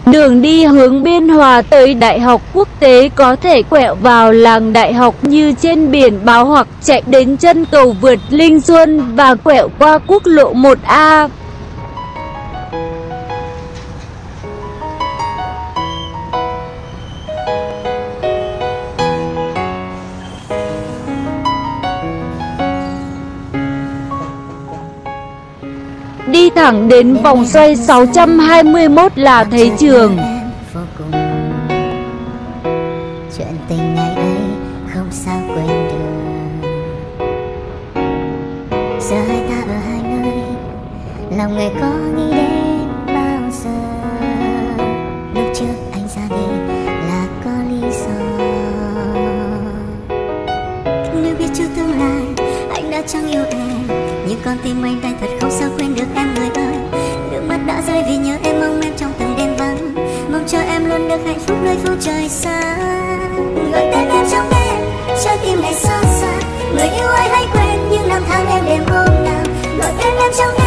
Đường đi hướng Biên Hòa tới Đại học Quốc tế có thể quẹo vào làng Đại học như trên biển báo hoặc chạy đến chân cầu vượt Linh Xuân và quẹo qua quốc lộ 1A. Đi thẳng đến vòng xoay 621 là thấy trường. Chuyện tình ngày ấy không sao quên được. Giờ hai ta ở hai nơi, lòng người có nghĩ đến bao giờ. Lúc trước anh ra đi là có lý do. Nếu biết trước tương lai anh đã chẳng yêu em, nhưng con tim anh đây thật không sao quên được em người ơi. Nước mắt đã rơi vì nhớ em, mong em trong từng đêm vắng, mong cho em luôn được hạnh phúc nơi phương trời xa. Gọi tên em trong đêm, trái tim này xót xa. Người yêu ai hãy quên những năm tháng em đêm hôm nào. Gọi tên em trong đêm.